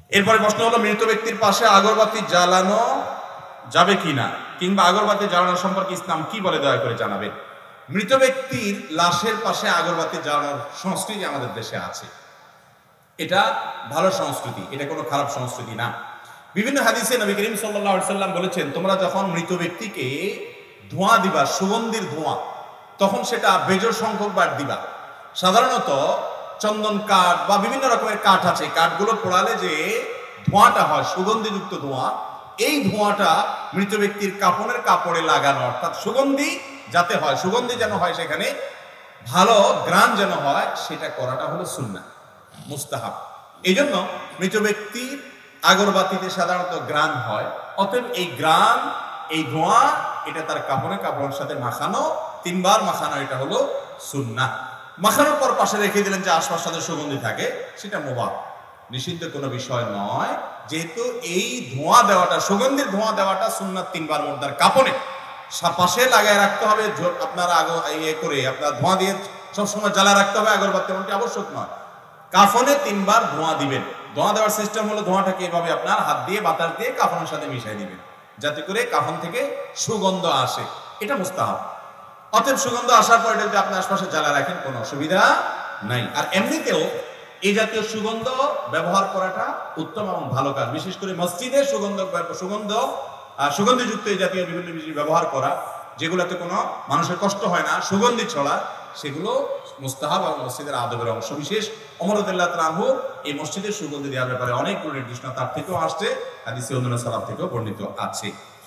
এরপরে প্রশ্ন হলো, মৃত ব্যক্তির পাশে আগরবাতি জ্বালানো যাবে কিনা, কিংবা আগরবাতি জ্বালানো সম্পর্কে ইসলাম কি বলে দয়া করে জানাবেন। মৃত ব্যক্তির লাশের পাশে আগরবাতি জ্বালানোর সংস্কৃতি আমাদের দেশে আছে। এটা ভালো সংস্কৃতি, এটা কোনো খারাপ সংস্কৃতি না। বিভিন্ন হাদিসে নবী করিম সাল্লাল্লাহু আলাইহি সাল্লাম বলেছেন, তোমরা যখন মৃত ব্যক্তিকে ধোঁয়া দিবা, সুগন্ধির ধোঁয়া, তখন সেটা বেজোড় সংখ্যক বার দিবা। সাধারণত চন্দন কাঠ বা বিভিন্ন রকমের কাঠ আছে, কাঠগুলো পোড়ালে যে ধোঁয়াটা হয়, সুগন্ধিযুক্ত ধোঁয়া, এই ধোঁয়াটা মৃত ব্যক্তির কাফনের কাপড়ে লাগানো, অর্থাৎ সুগন্ধি যাতে হয়, সুগন্ধি যেন হয়, সেখানে ভালো গ্রান যেন হয়, সেটা করাটা হলো সুন্নাহ, মুস্তাহাব। এই জন্য মৃত ব্যক্তির আগরবাতিতে সাধারণত গ্রান হয়, অতএব এই গ্রান, এই ধোঁয়া, এটা তার কাপড়ের সাথে মাখানো, 3 বার মাখানো, এটা হলো সুন্নাহ। মাখানোর পর পাশে রেখে দিলেন যে আশপাশ সাথে সুগন্ধি থাকে, সেটা মুবাহ, নিষিদ্ধ কোনো বিষয় নয়। যেহেতু এই ধোঁয়া দেওয়াটা, সুগন্ধির ধোঁয়া দেওয়াটা সুন্নাত, 3 বার মুর্দার কাপড়ে পাশে লাগায় রাখতে হবে। আপনার আপনার ধোঁয়া দিয়ে সবসময় জ্বালা রাখতে হবে আগরবাতি, এমনটি আবশ্যক নয়। কাফনে 3 বার ধোঁয়া দিবেন। ধোঁয়া দেওয়ার সিস্টেম হলো, ধোঁয়াটাকে এভাবে আপনার হাত দিয়ে বাতাস দিয়ে কাফনের সাথে মিশাই দিবেন, যাতে করে কাফন থেকে সুগন্ধ আসে, এটা মুস্তাহাব। অতএব সুগন্ধ আসার পর এটা যদি আপনি আশপাশে জ্বালা রাখেন, কোনো অসুবিধা নাই। আর এমনিতেও এই জাতীয় সুগন্ধ ব্যবহার করাটা উত্তম এবং ভালো কাজ। বিশেষ করে মসজিদে সুগন্ধিযুক্ত এই জাতীয় বিভিন্ন জিনিস ব্যবহার করা, যেগুলোতে কোনো মানুষের কষ্ট হয় না, সুগন্ধি ছড়া, সেগুলো মুস্তাহাব এবং মসজিদের আদবের অংশ বিশেষ। ওমর রাদিয়াল্লাহু তাআলা আনহু এই মসজিদের সুগন্ধি দেওয়ার ব্যাপারে অনেকগুলো নির্দেশনা তার থেকেও আসছে, হাদিসে অন্যান্য সালাফ থেকেও বর্ণিত আছে।